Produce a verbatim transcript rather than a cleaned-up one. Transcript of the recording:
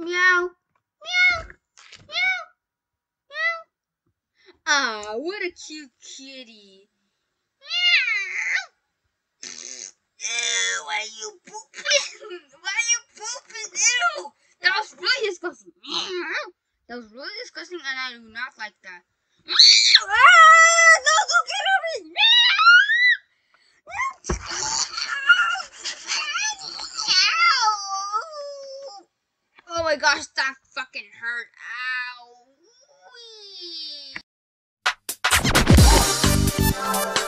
Meow. Meow. Meow. Meow. Ah, what a cute kitty. Meow. Ew, why are you pooping? Why are you pooping? Ew. That was really disgusting. Meow. That was really disgusting, and I do not like that. Ah, no, go get over it. Oh my gosh, that fucking hurt. Ow.